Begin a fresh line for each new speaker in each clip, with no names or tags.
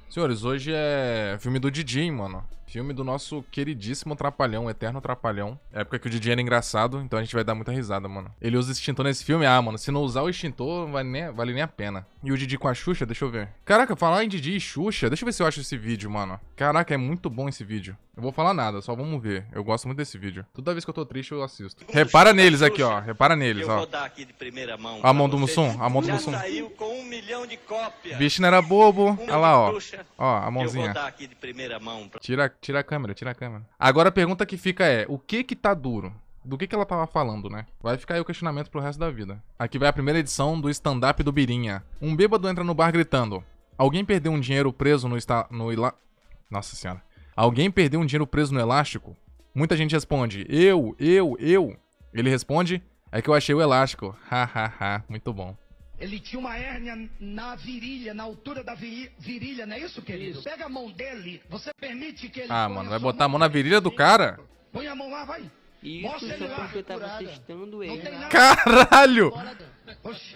Senhores, hoje é filme do Didi, mano. Filme do nosso queridíssimo Trapalhão, eterno Trapalhão. É época que o Didi era engraçado, então a gente vai dar muita risada, mano. Ele usa extintor nesse filme? Ah, mano, se não usar o extintor, não vale nem a pena. E o Didi com a Xuxa, deixa eu ver. Caraca, falar em Didi e Xuxa, deixa eu ver se eu acho esse vídeo, mano. Caraca, é muito bom esse vídeo. Eu vou falar nada, só vamos ver. Eu gosto muito desse vídeo. Toda vez que eu tô triste, eu assisto. Repara neles aqui, ó. Repara neles, ó.
Eu vou dar aqui de primeira mão.
A mão do Mussum, a mão do Mussum.
Já saiu com 1 milhão de cópias.
Bicho não era bobo. Olha lá, ó. Ó, a mãozinha.
Eu vou dar aqui de primeira mão.
Tira a câmera, tira a câmera. Agora a pergunta que fica é, o que tá duro? Do que ela tava falando, né? Vai ficar aí o questionamento pro resto da vida. Aqui vai a primeira edição do stand-up do Birinha. Um bêbado entra no bar gritando: alguém perdeu um dinheiro preso Nossa senhora. Alguém perdeu um dinheiro preso no elástico? Muita gente responde: eu. Ele responde: é que eu achei o elástico. Hahaha, muito bom.
Ele tinha uma hérnia na virilha, na altura da virilha, não é isso, querido? Pega a mão dele, você permite que ele...
Ah, mano, vai botar a mão na virilha do cara?
Põe a mão lá, vai.
Isso só porque eu tava testando ele.
Caralho!
Oxi.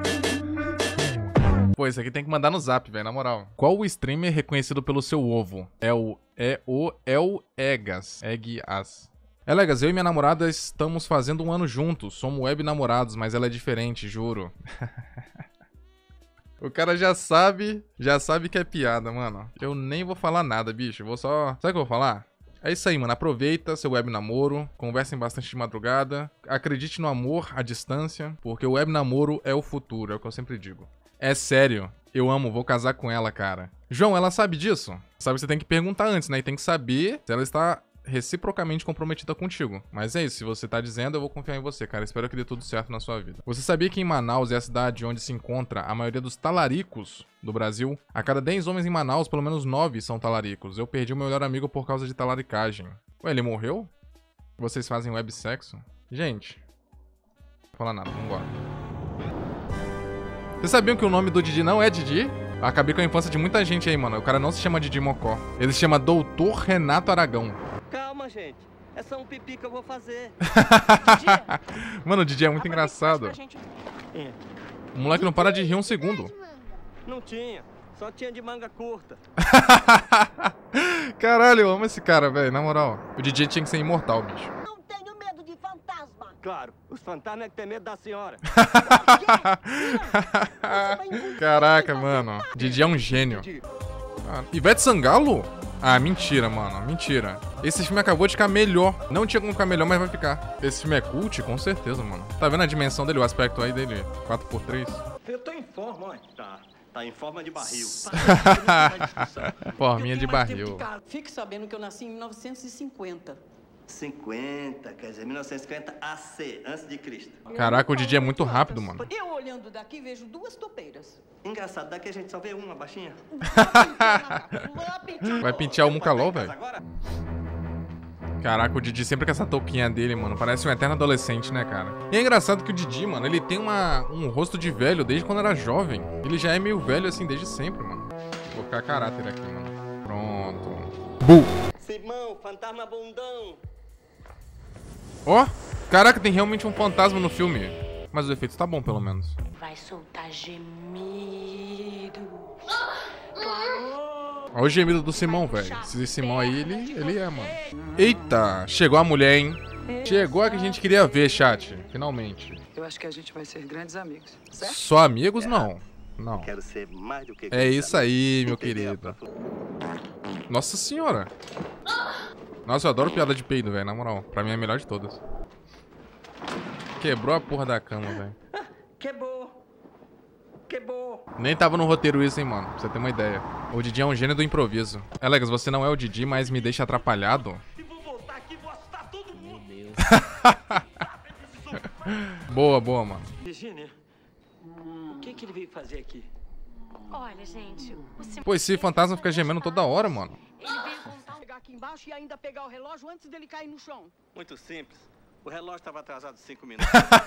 Pô, isso aqui tem que mandar no zap, velho, na moral. Qual o streamer reconhecido pelo seu ovo? É o Egas. Legas, eu e minha namorada estamos fazendo um ano juntos. Somos web namorados, mas ela é diferente, juro. O cara já sabe que é piada, mano. Eu nem vou falar nada, bicho. Vou só... Sabe o que eu vou falar? É isso aí, mano. Aproveita seu web namoro. Conversem bastante de madrugada. Acredite no amor à distância, porque o web namoro é o futuro, é o que eu sempre digo. É sério. Eu amo, vou casar com ela, cara. João, ela sabe disso? Sabe que você tem que perguntar antes, né? E tem que saber se ela está reciprocamente comprometida contigo. Mas é isso, se você tá dizendo, eu vou confiar em você, cara. Espero que dê tudo certo na sua vida. Você sabia que em Manaus é a cidade onde se encontra a maioria dos talaricos do Brasil? A cada 10 homens em Manaus, pelo menos 9 são talaricos. Eu perdi o meu melhor amigo por causa de talaricagem. Ué, ele morreu? Vocês fazem websexo? Gente, não vou falar nada, vambora. Vocês sabiam que o nome do Didi não é Didi? Acabei com a infância de muita gente aí, mano. O cara não se chama Didi Mocó. Ele se chama Doutor Renato Aragão.
Calma, gente. É só um pipi que eu vou fazer.
Mano, o Didi é muito engraçado. O moleque não para de rir um segundo.
Não tinha. Só tinha de manga curta.
Caralho, eu amo esse cara, velho. Na moral. O Didi tinha que ser imortal, bicho.
Não tenho medo de fantasma.
Claro, os fantasmas é que tem medo da senhora.
Caraca, mano. Didi é um gênio. Ah, Ivete Sangalo? Ah, mentira, mano. Mentira. Esse filme acabou de ficar melhor. Não tinha como ficar melhor, mas vai ficar. Esse filme é cult? Com certeza, mano. Tá vendo a dimensão dele, o aspecto aí dele? 4x3.
Eu tô em forma, ó. Tá em forma de barril.
Forminha de barril.
Fique sabendo que eu nasci em 1950.
50, quer dizer, 1950 AC, antes de Cristo.
Caraca, o Didi é muito rápido, mano.
Eu olhando daqui vejo 2 topeiras.
Engraçado, daqui a gente só vê uma baixinha.
Vai pentear o Mucalol, velho? Caraca, o Didi sempre com essa touquinha dele, mano. Parece um eterno adolescente, né, cara? E é engraçado que o Didi, mano, ele tem um rosto de velho desde quando era jovem. Ele já é meio velho, assim, desde sempre, mano. Vou ficar caráter aqui, mano. Pronto. Bu!
Simão, fantasma bundão.
Ó, caraca, tem realmente um fantasma no filme. Mas o efeito tá bom, pelo menos.
Vai soltar gemido.
Olha o gemido do Simão, velho. Esse Simão aí, ele é, mano. Eita, chegou a mulher, hein? Chegou a que a gente queria ver, chat. Finalmente.
Eu acho que a gente vai ser grandes amigos, certo?
Só amigos, não. Não.
Quero ser mais do que...
É isso aí, meu querido. Nossa senhora. Nossa, eu adoro piada de peido, velho, na moral. Pra mim é a melhor de todas. Quebrou a porra da cama, velho.
Quebrou.
Nem tava no roteiro isso, hein, mano. Pra você ter uma ideia. O Didi é um gênio do improviso. Legas, você não é o Didi, mas me deixa atrapalhado.
E vou voltar aqui e vou assustar todo mundo. Meu Deus.
Boa, boa, mano.
Virginia, o que ele veio fazer aqui?
Olha, gente, o Simão...
Pô, esse fantasma fica gemendo toda hora, mano.
Ele veio contar
Chegar aqui embaixo e ainda pegar o relógio antes dele cair no chão.
Muito simples. O relógio estava atrasado 5 minutos.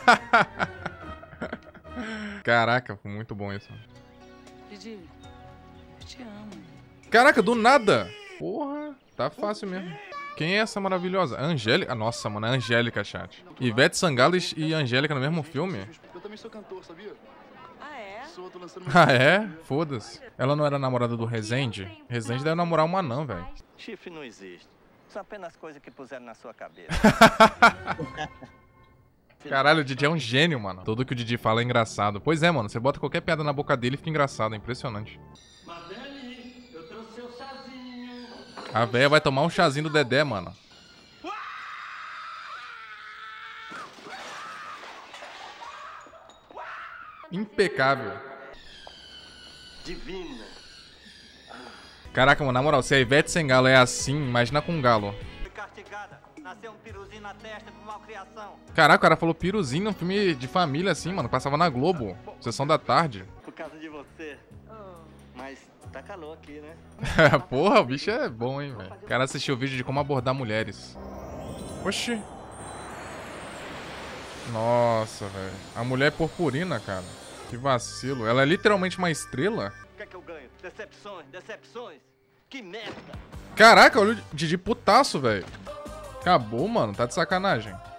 Caraca, foi muito bom isso.
Didi, eu te amo.
Caraca, do nada. Porra, tá fácil mesmo. Quem é essa maravilhosa? Angélica? Nossa, mano, é Angélica, chat. Ivete Sangalo e Angélica no mesmo filme?
Eu também sou cantor, sabia?
Ah, é?
Ah, é? Foda-se. Ela não era namorada do Rezende? Rezende deve namorar uma não, velho.
Chifre não existe. São apenas coisas que puseram na sua cabeça.
Caralho, o Didi é um gênio, mano. Tudo que o Didi fala é engraçado. Pois é, mano. Você bota qualquer piada na boca dele e fica engraçado. É impressionante.
Madeleine, eu trouxe seu chazinho.
A véia vai tomar um chazinho do Dedé, mano. Impecável.
Divina.
Caraca, mano, na moral, se a Ivete Sangalo é assim, imagina com um galo.
Foi castigada. Nasceu um piruzinho na testa por malcriação.
Caraca, o cara falou piruzinho num filme de família assim, mano. Passava na Globo, sessão da tarde.
Por causa de você. Mas tá calor aqui, né?
Porra, o bicho é bom, hein, velho. O cara assistiu o vídeo de como abordar mulheres. Oxi. Nossa, velho. A mulher é purpurina, cara. Que vacilo. Ela é literalmente uma estrela?
O que é que eu ganho? Decepções, decepções. Que merda.
Caraca, olha o Didi putaço, velho. Acabou, mano. Tá de sacanagem.